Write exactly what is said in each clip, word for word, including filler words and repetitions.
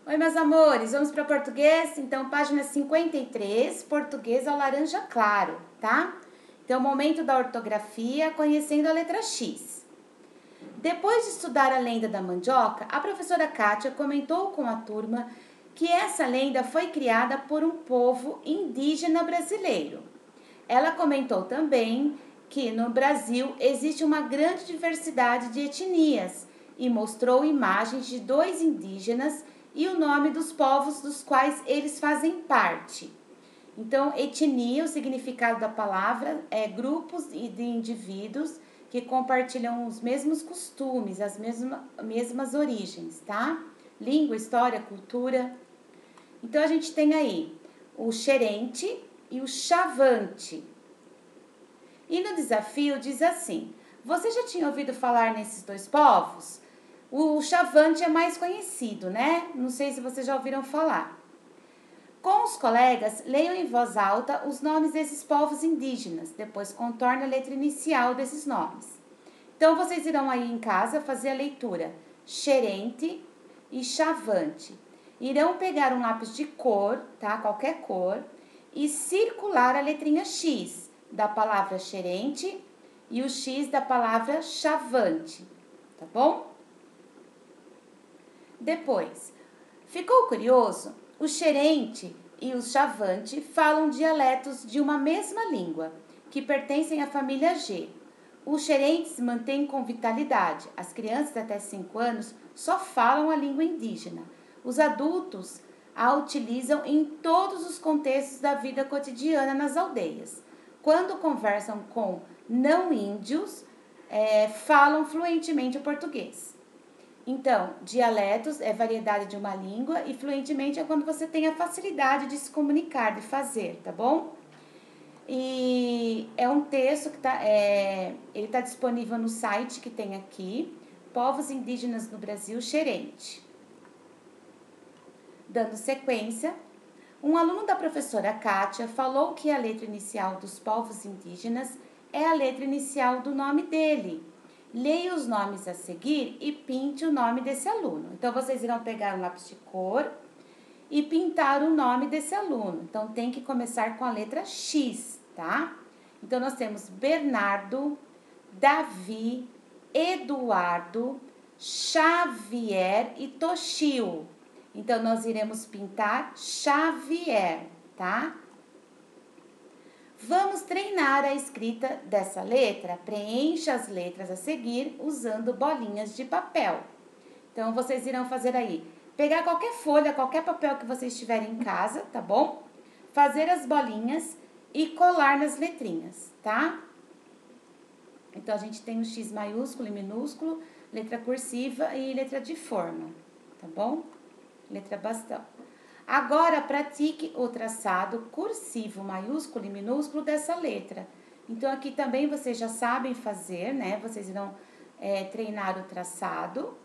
Oi, meus amores, vamos para português? Então, página cinquenta e três, português ao laranja claro, tá? Então, momento da ortografia, conhecendo a letra X. Depois de estudar a lenda da mandioca, a professora Kátia comentou com a turma que essa lenda foi criada por um povo indígena brasileiro. Ela comentou também que no Brasil existe uma grande diversidade de etnias e mostrou imagens de dois indígenas e o nome dos povos dos quais eles fazem parte. Então, etnia, o significado da palavra é grupos de indivíduos que compartilham os mesmos costumes, as mesmas, mesmas origens, tá? Língua, história, cultura. Então, a gente tem aí o xerente e o chavante. E no desafio diz assim: você já tinha ouvido falar nesses dois povos? O chavante é mais conhecido, né? Não sei se vocês já ouviram falar. Com os colegas, leiam em voz alta os nomes desses povos indígenas, depois contorne a letra inicial desses nomes. Então, vocês irão aí em casa fazer a leitura xerente e chavante. Irão pegar um lápis de cor, tá? Qualquer cor, e circular a letrinha X da palavra xerente e o X da palavra chavante, tá bom? Depois, ficou curioso? O xerente e o chavante falam dialetos de uma mesma língua, que pertencem à família G. Os xerentes mantêm com vitalidade. As crianças até cinco anos só falam a língua indígena. Os adultos a utilizam em todos os contextos da vida cotidiana nas aldeias. Quando conversam com não índios, é, falam fluentemente o português. Então, dialetos é variedade de uma língua e fluentemente é quando você tem a facilidade de se comunicar, de fazer, tá bom? E é um texto que tá, é, ele está disponível no site que tem aqui, Povos Indígenas no Brasil, Xerente. Dando sequência, um aluno da professora Kátia falou que a letra inicial dos povos indígenas é a letra inicial do nome dele. Leia os nomes a seguir e pinte o nome desse aluno. Então, vocês irão pegar um lápis de cor e pintar o nome desse aluno. Então, tem que começar com a letra X, tá? Então, nós temos Bernardo, Davi, Eduardo, Xavier e Toshio. Então, nós iremos pintar Xavier, tá? Vamos treinar a escrita dessa letra. Preencha as letras a seguir usando bolinhas de papel. Então, vocês irão fazer aí, pegar qualquer folha, qualquer papel que vocês tiverem em casa, tá bom? Fazer as bolinhas e colar nas letrinhas, tá? Então, a gente tem o X maiúsculo e minúsculo, letra cursiva e letra de forma, tá bom? Letra bastão. Agora, pratique o traçado cursivo, maiúsculo e minúsculo dessa letra. Então, aqui também vocês já sabem fazer, né? Vocês irão é, treinar o traçado.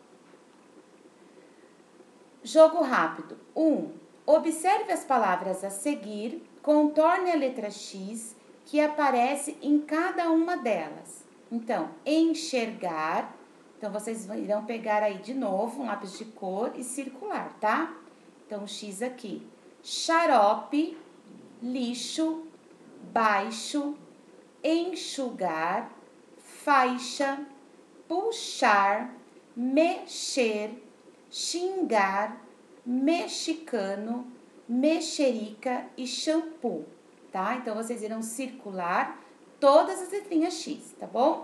Jogo rápido. um. Observe as palavras a seguir, contorne a letra X que aparece em cada uma delas. Então, enxergar. Então, vocês irão pegar aí de novo um lápis de cor e circular, tá? Então, X aqui. Xarope, lixo, baixo, enxugar, faixa, puxar, mexer, xingar, mexicano, mexerica e shampoo, tá? Então, vocês irão circular todas as letrinhas X, tá bom?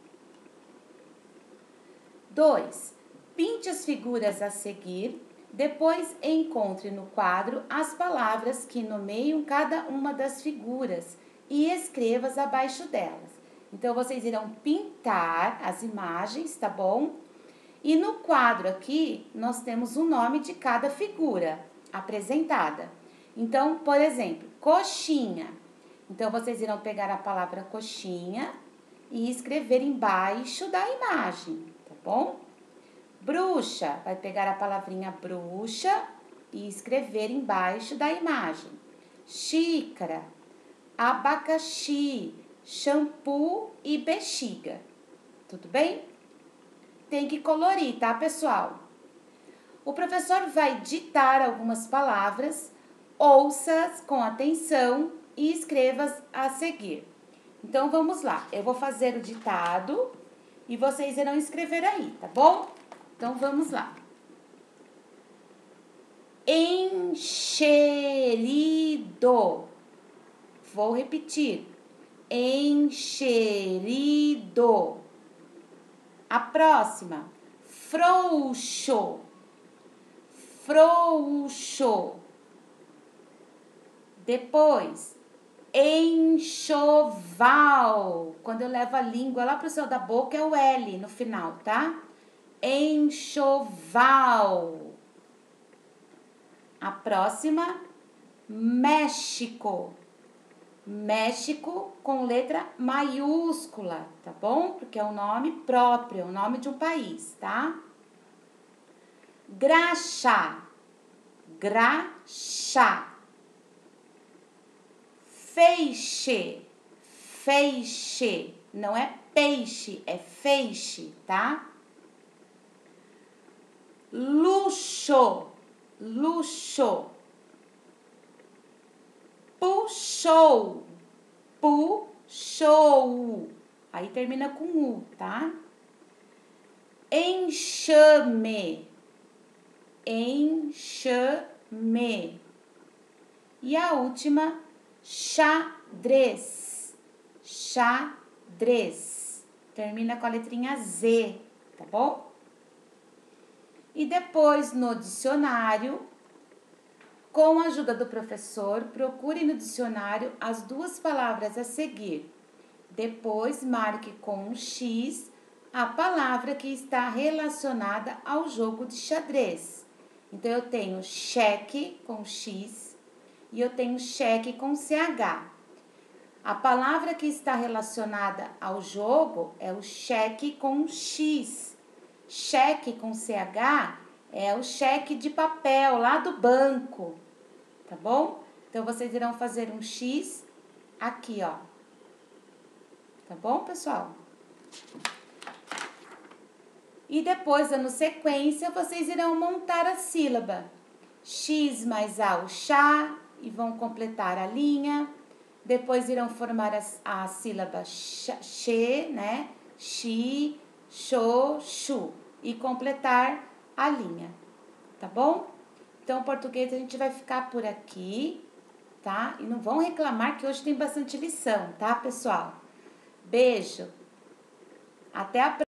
dois. Pinte as figuras a seguir. Depois, encontre no quadro as palavras que nomeiam cada uma das figuras e escreva-as abaixo delas. Então, vocês irão pintar as imagens, tá bom? E no quadro aqui, nós temos o nome de cada figura apresentada. Então, por exemplo, coxinha. Então, vocês irão pegar a palavra coxinha e escrever embaixo da imagem, tá bom? Bruxa, vai pegar a palavrinha bruxa e escrever embaixo da imagem. Xícara, abacaxi, shampoo e bexiga. Tudo bem? Tem que colorir, tá, pessoal? O professor vai ditar algumas palavras, ouça-as com atenção e escreva-as a seguir. Então, vamos lá. Eu vou fazer o ditado e vocês irão escrever aí, tá bom? Então, vamos lá. Encherido. Vou repetir. Encherido. A próxima. Frouxo. Frouxo. Depois, enxoval. Quando eu levo a língua lá pro céu da boca, é o L no final, tá? Enxoval. A próxima, México. México com letra maiúscula, tá bom? Porque é um nome próprio, é o nome de um país, tá? Graxa. Graxa. Feixe. Feixe. Não é peixe, é feixe, tá? Luxo. Luxo. Puxou. Puxou. Aí termina com U, tá? Enxame. Enxame. E a última, xadrez. Xadrez. Termina com a letrinha Z, tá bom? E depois, no dicionário, com a ajuda do professor, procure no dicionário as duas palavras a seguir. Depois, marque com um X a palavra que está relacionada ao jogo de xadrez. Então, eu tenho cheque com X e eu tenho cheque com C H. A palavra que está relacionada ao jogo é o cheque com X. Cheque com C H é o cheque de papel lá do banco, tá bom? Então, vocês irão fazer um X aqui, ó. Tá bom, pessoal? E depois, dando sequência, vocês irão montar a sílaba. X mais A, o chá, e vão completar a linha. Depois, irão formar a, a sílaba xe, né? Xi, xô, chu. E completar a linha, tá bom? Então, o português a gente vai ficar por aqui, tá? E não vão reclamar que hoje tem bastante lição, tá, pessoal? Beijo. Até a próxima.